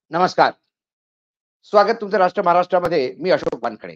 नमस्कार. स्वागत तुमचं राष्ट्र महाराष्ट्रामध्ये. मी अशोक वानखडे.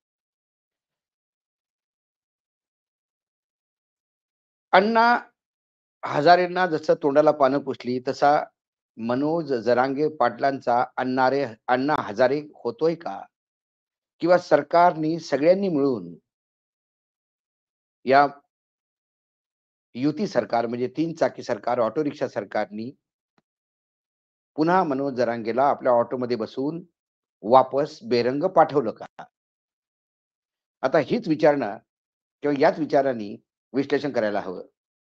अण्णा हजारेंना जसं तोंडाला पानं पुसली, तसा मनोज जरांगे पाटलांचा अण्णा हजारे होतोय का? किंवा सरकारनी सगळ्यांनी मिळून या युती सरकार म्हणजे 3 चाकी सरकार, ऑटो रिक्षा सरकारनी पुन्हा मनोज जरांगेला आपल्या ऑटोमध्ये बसवून वापस बेरंग पाठवलं का? आता हीच विचारणा किंवा याच विचारांनी विश्लेषण करायला हवं.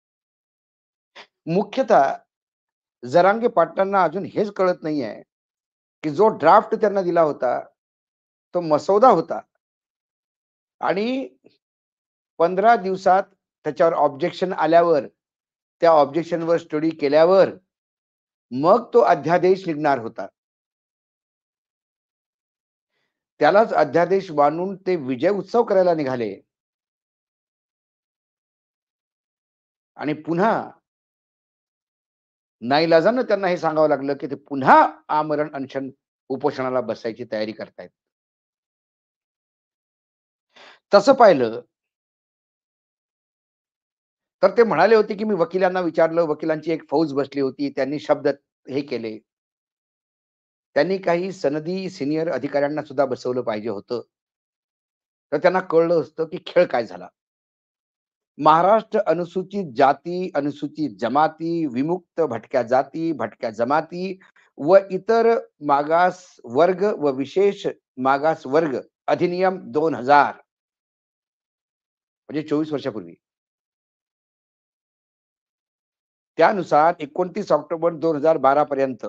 मुख्यतः जरांगे पाटलांना अजून हेच कळत नाहीये, की जो ड्राफ्ट त्यांना दिला होता, तो मसौदा होता आणि 15 दिवसात त्याच्यावर ऑब्जेक्शन आल्यावर, त्या ऑब्जेक्शनवर स्टडी केल्यावर मग तो अध्यादेश निघणार होता. त्यालाच अध्यादेश मानून ते विजय उत्सव करायला निघाले. आणि पुन्हा नाईलाजानं त्यांना हे सांगावं लागलं, की ते पुन्हा आमरण अनशन उपोषणाला बसायची तयारी करतायत. तसं पाहिलं तर ते म्हणाले होते, की मी वकिलांना विचारलं, वकिलांची एक फौज बसली होती. त्यांनी शब्द हे केले. त्यांनी काही सनदी सीनियर अधिकाऱ्यांना सुद्धा बसवलं पाहिजे होतं. तर त्यांना कळलं असतं, की खेळ काय झाला. महाराष्ट्र अनुसूचित जाती, अनुसूचित जमाती, विमुक्त भटक्या जाती, भटक्या जमाती व इतर मागास वर्ग व विशेष मागास वर्ग अधिनियम 2000 म्हणजे 24 वर्षापूर्वी. त्यानुसार 29 ऑक्टोबर 2012 पर्यंत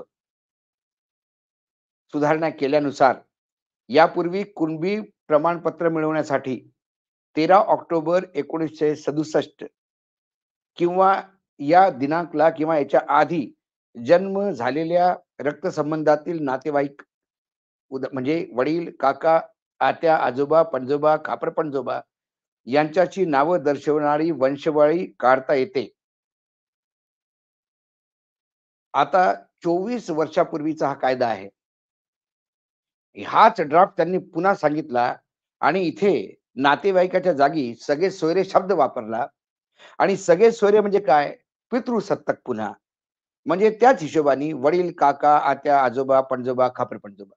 सुधारणा केल्यानुसार यापूर्वी कुणबी प्रमाणपत्र मिळवण्यासाठी 13 ऑक्टोबर 1967 किंवा या दिनांकला किंवा याच्या आधी जन्म झालेल्या रक्तसंबंधातील नातेवाईक म्हणजे वडील, काका, आत्या, आजोबा, पणजोबा, खापर-पणजोबा यांच्याची नावं दर्शवणारी वंशावळी काढता येते. आता 24 वर्षापूर्वीचा हा कायदा आहे. हाच ड्राफ्ट त्यांनी पुन्हा सांगितला आणि इथे नातेवाईकाच्या जागी सगळे सोयरे शब्द वापरला आणि सगळे सोयरे म्हणजे काय? पितृसत्तक पुन्हा. म्हणजे त्याच हिशोबाने वडील, काका, आत्या, आजोबा, पणजोबा, खापर-पणजोबा.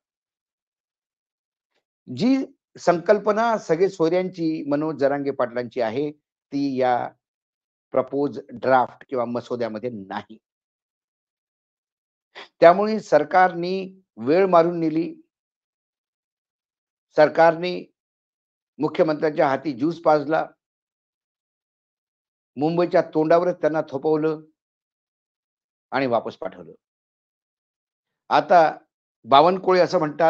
जी संकल्पना सगळे सोयऱ्यांची मनोज जरांगे पाटलांची आहे, ती या प्रपोज ड्राफ्ट किंवा मसुद्यामध्ये नाही. त्यामुळे सरकारनी वेळ मारून नेली. सरकारने मुख्यमंत्र्यांच्या हाती ज्यूस पाजला. मुंबईच्या तोंडावरच त्यांना थोपवलं आणि वापस पाठवलं. आता बावनकुळे असं म्हणतात.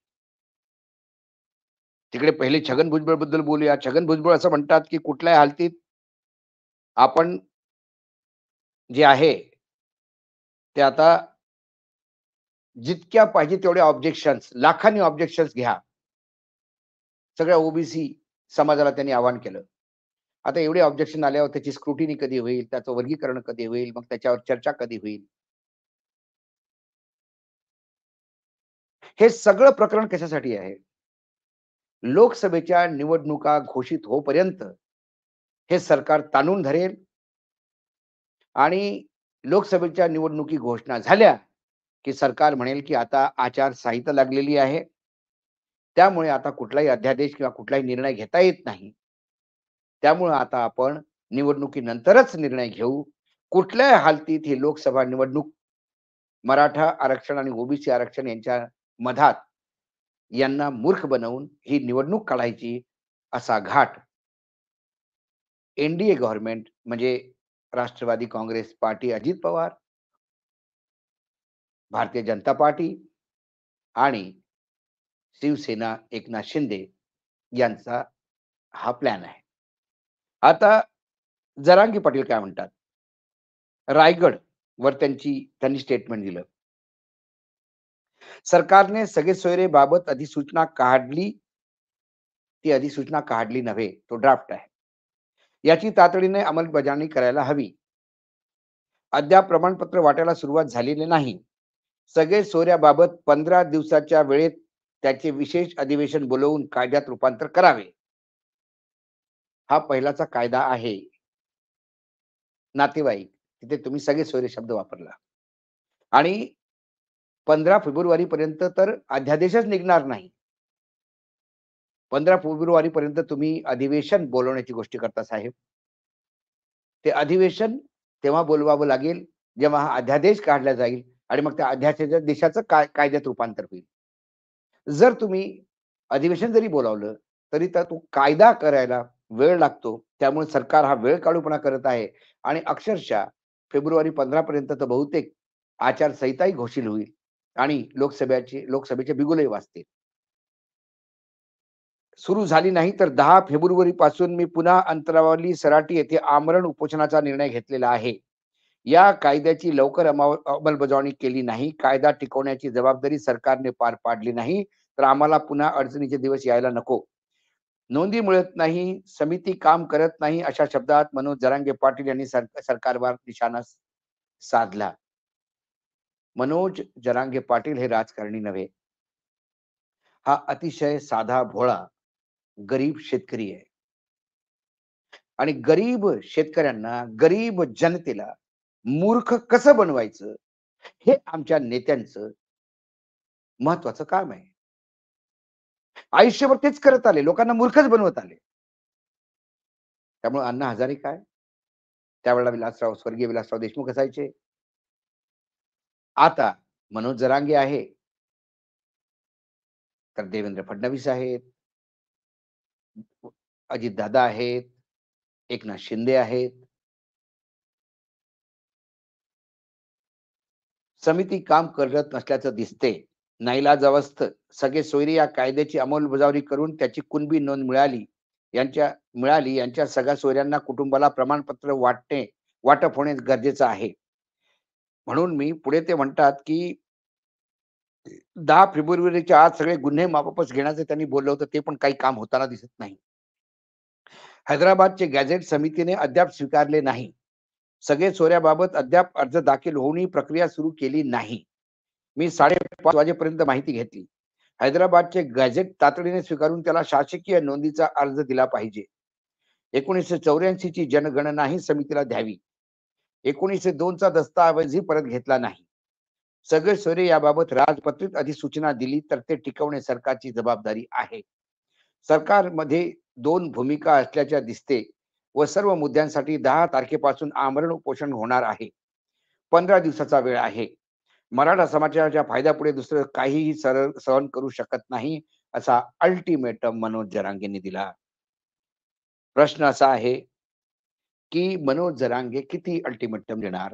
तिकडे पहिले छगन भुजबळबद्दल बोलूया. छगन भुजबळ असं म्हणतात, की कुठल्याही हालतीत आपण जे आहे ते आता जितक्या पाहिजे तेवढ्या ऑब्जेक्शन्स, लाखांनी ऑब्जेक्शन्स घ्या. सगळ्या ओबीसी समाजाला त्यांनी आवाहन केलं. आता एवढे ऑब्जेक्शन आल्यावर त्याची स्क्रुटिनी कधी होईल? त्याचं वर्गीकरण कधी होईल? मग त्याच्यावर चर्चा कधी होईल? हे सगळं प्रकरण कशासाठी आहे? लोकसभेच्या निवडणुका घोषित होईपर्यंत हे सरकार ताणून धरेल आणि लोकसभेच्या निवडणुकी घोषणा झाल्या, की सरकार म्हणेल, की आता आचारसंहिता लागलेली आहे. त्यामुळे आता कुठलाही अध्यादेश किंवा कुठलाही निर्णय घेता येत नाही. त्यामुळे आता आपण निवडणुकीनंतरच निर्णय घेऊ. कुठल्याही हालतीत ही लोकसभा निवडणूक मराठा आरक्षण आणि ओबीसी आरक्षण यांच्या मधात यांना मूर्ख बनवून ही निवडणूक काढायची असा घाट एनडीए गव्हर्नमेंट म्हणजे राष्ट्रवादी काँग्रेस पार्टी अजित पवार, भारतीय जनता पार्टी आणि शिवसेना एकनाथ शिंदे यांचा हा प्लॅन आहे. आता जरांगे पाटील काय म्हणतात? रायगड वर त्यांनी स्टेटमेंट दिलं. सरकारने सगळे सोयरेबाबत अधिसूचना काढली. ती अधिसूचना काढली नव्हे, तो ड्राफ्ट आहे. याची तातडीने अंमलबजावणी करायला हवी. अद्याप प्रमाणपत्र वाटायला सुरुवात झालेली नाही. सगळे सोयऱ्याबाबत 15 दिवसाच्या वेळेत त्याचे विशेष अधिवेशन बोलवून कायद्यात रूपांतर करावे. हा पहिलाचा कायदा आहे. नातेवाईक, तिथे तुम्ही सगळे सोयरे शब्द वापरला आणि 15 फेब्रुवारी पर्यंत तर अध्यादेशच निघणार नाही. 15 फेब्रुवारी पर्यंत तुम्ही अधिवेशन बोलवण्याची गोष्टी करता साहेब. ते अधिवेशन तेव्हा बोलवावं लागेल, जेव्हा हा अध्यादेश काढला जाईल आणि मग त्या अध्यादेशाचं कायद्यात रूपांतर होईल. जर तुम्ही अधिवेशन जरी बोलावलं, तरी तर तो कायदा करायला वेळ लागतो. त्यामुळे सरकार हा वेळकाढूपणा करत आहे आणि अक्षरशः फेब्रुवारी 15 पर्यंत तर बहुतेक आचारसंहिताही घोषित होईल आणि लोकसभेचे बिगुलही वाजतील. सुरू झाली नाही तर 10 फेब्रुवारी पासून मी पुन्हा अंतरावली सराटी येथे आमरण उपोषणाचा निर्णय घेतलेला आहे. या कायद्याची लवकर अंमलबजावणी केली नाही, कायदा टिकवण्याची जबाबदारी सरकारने पार पाडली नाही, तर आम्हाला पुन्हा अडचणीचे दिवस यायला नको. नोंदी मिळत नाही, समिती काम करत नाही, अशा शब्दात मनोज जरांगे पाटील यांनी सरकारवर निशाणा साधला. मनोज जरांगे पाटील हे राजकारणी नव्हे. हा अतिशय साधा भोळा गरीब शेतकरी आहे आणि गरीब शेतकऱ्यांना, गरीब जनतेला मूर्ख कसं बनवायचं, हे आमच्या नेत्यांचं महत्वाचं काम आहे. आयुष्यभर तेच करत आले. लोकांना मूर्खच बनवत आले. त्यामुळे अण्णा हजारे काय, त्यावेळेला स्वर्गीय विलासराव देशमुख असायचे. आता मनोज जरांगे आहे, तर देवेंद्र फडणवीस आहेत, अजितदादा आहेत, एकनाथ शिंदे आहेत. समिती काम करत नसल्याचं दिसते. नाईलाजावस्थ सगळे सोयरे या कायद्याची अंमलबजावणी करून त्याची कुणबी नोंद यांच्या सगळ्या सोयऱ्यांना कुटुंबाला प्रमाणपत्र वाटप होणे गरजेचं आहे. म्हणून मी पुढे ते म्हणतात, की 10 फेब्रुवारीच्या आत सगळे गुन्हे माफच घेण्याचं त्यांनी बोललं होतं, ते पण काही काम होताना दिसत नाही. हैदराबादचे गॅझेट समितीने अद्याप स्वीकारले नाही. सगळे सोयऱ्याबाबत अद्याप अर्ज दाखल होऊनही प्रक्रिया सुरू केली नाही. मी 5:30 वाजेपर्यंत माहिती घेतली. हैदराबादचे गॅझेट तातडीने स्वीकारून त्याला शासकीय नोंदीचा अर्ज दिला पाहिजे. 1984 ची जनगणनाही समितीला द्यावी. 1902 चा दस्तऐवजही परत घेतला नाही. सगळे सोयरे याबाबत राजपत्रित अधिसूचना दिली तर ते टिकवणे सरकारची जबाबदारी आहे. सरकारमध्ये 2 भूमिका असल्याच्या दिसते व सर्व मुद्द्यांसाठी 10 तारखेपासून आमरण उपोषण होणार आहे. 15 दिवसाचा वेळ आहे. मराठा समाजाच्या फायद्यापुढे दुसरं काहीही सहन करू शकत नाही, असा अल्टिमेटम मनोज जरांगेंनी दिला. प्रश्न असा आहे, की मनोज जरांगे किती अल्टिमेटम देणार?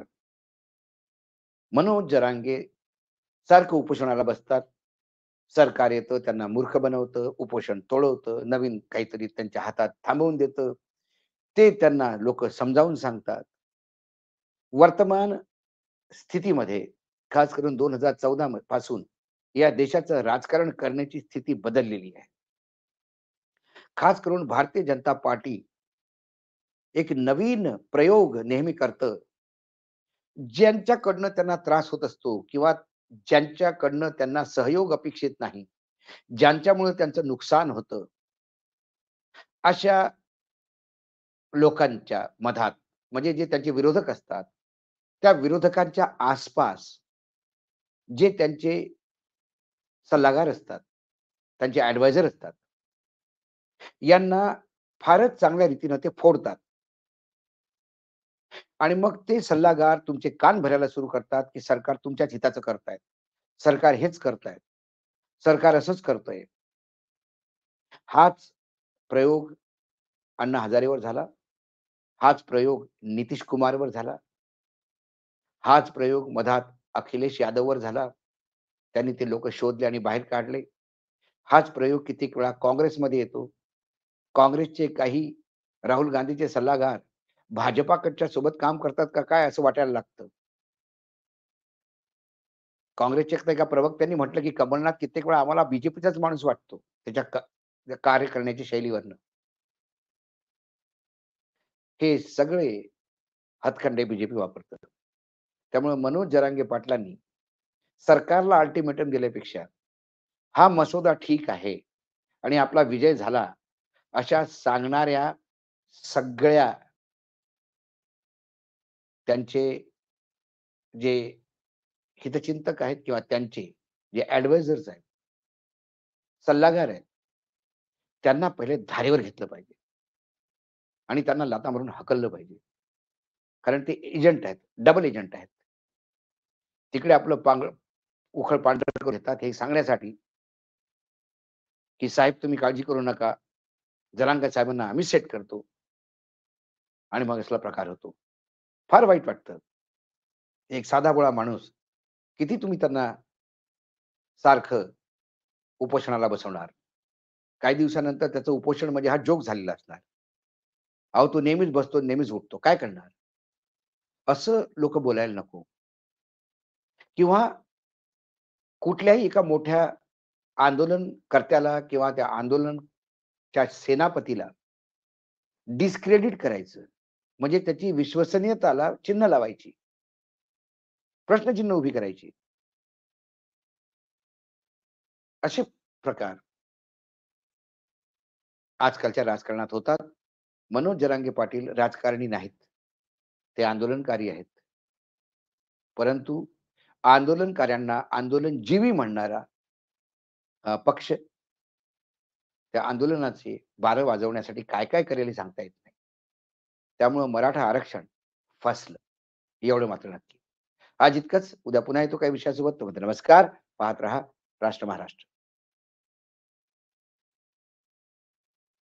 मनोज जरांगे सारखं उपोषणाला बसतात. सरकार येतं, त्यांना मूर्ख बनवतं, उपोषण तोडवतं, नवीन काहीतरी त्यांच्या हातात थांबवून देतं. ते त्यांना लोकं समजावून सांगतात. वर्तमान स्थितीमध्ये खास करून 2014 पासून या देशाचं राजकारण करण्याची स्थिती बदललेली आहे. खास करून भारतीय जनता पार्टी एक नवीन प्रयोग नेहमी करतं. ज्यांच्याकडनं त्यांना त्रास होत असतो किंवा ज्यांच्याकडनं त्यांना सहयोग अपेक्षित नाही, ज्यांच्यामुळे त्यांचं नुकसान होतं, अशा लोकांच्या मधात म्हणजे जे त्यांचे विरोधक असतात, त्या विरोधकांच्या आसपास जे त्यांचे सल्लागार असतात, त्यांचे ॲडवायझर असतात, यांना फारच चांगल्या रीतीनं ते फोडतात आणि मग ते सल्लागार तुमचे कान भरायला सुरू करतात, की सरकार तुमच्याच हिताचं करतायत. सरकार हेच करतायत. सरकार असंच करतंय. हाच प्रयोग अण्णा हजारेवर झाला. हाच प्रयोग नितीश कुमारवर झाला. हाच प्रयोग मधात अखिलेश यादववर झाला. त्यांनी ते लोकं शोधले आणि बाहेर काढले. हाच प्रयोग कित्येक वेळा काँग्रेसमध्ये येतो. काँग्रेसचे काही राहुल गांधीचे सल्लागार भाजपाकडच्या सोबत काम करतात का काय असं वाटायला लागतं. काँग्रेसच्या एका प्रवक्त्यांनी म्हटलं, की कमलनाथ कित्येक वेळा आम्हाला बीजेपीचाच माणूस वाटतो. त्याच्या कार्य करण्याच्या शैलीवरनं. हे सगळे हातखंडे बीजेपी वापरतात. त्यामुळे मनोज जरांगे पाटलांनी सरकारला अल्टिमेटम दिल्यापेक्षा हा मसुदा ठीक आहे आणि आपला विजय झाला, अशा सांगणाऱ्या सगळ्या त्यांचे जे हितचिंतक आहेत किंवा त्यांचे जे ॲडवायझर्स आहेत, सल्लागार आहेत, त्यांना पहिले धारेवर घेतलं पाहिजे आणि त्यांना लाथा मारून हकललं पाहिजे. कारण ते एजंट आहेत, डबल एजंट आहेत. तिकडे आपलं उखळ पांढरं करून घेतात हे सांगण्यासाठी, की "साहेब तुम्ही काळजी करू नका. जरांगे साहेबांना आम्ही सेट करतो." आणि मग असला प्रकार होतो. फार वाईट वाटतं. एक साधाभोळा माणूस, किती तुम्ही त्यांना सारखं उपोषणाला बसवणार. काही दिवसानंतर त्याचं उपोषण म्हणजे हा जोक झालेला असणार. अहो, तो नेहमीच बसतो, नेहमीच उठतो. काय करणार? असं लोकं बोलायला नको किंवा कुठल्याही एका मोठ्या आंदोलनकर्त्याला किंवा त्या आंदोलनच्या सेनापतीला डिस्क्रेडिट करायचं. म्हणजे त्याची विश्वसनीयताला चिन्ह लावायची. प्रश्नचिन्ह उभी करायची. असे प्रकार आजकालच्या राजकारणात होतात. मनोज जरांगे पाटील राजकारणी नाहीत. ते आंदोलनकारी आहेत. परंतु आंदोलनकाऱ्यांना आंदोलनजीवी म्हणणारा पक्ष त्या आंदोलनाचे बारं वाजवण्यासाठी काय-काय करेल हे सांगता येत नाही. त्यामुळं मराठा आरक्षण फसलं. एवढं मात्र नक्की. आज इतकंच. उद्या पुन्हा येतो काही विषयासोबत. तोपर्यंत नमस्कार. पाहत रहा राष्ट्र महाराष्ट्र.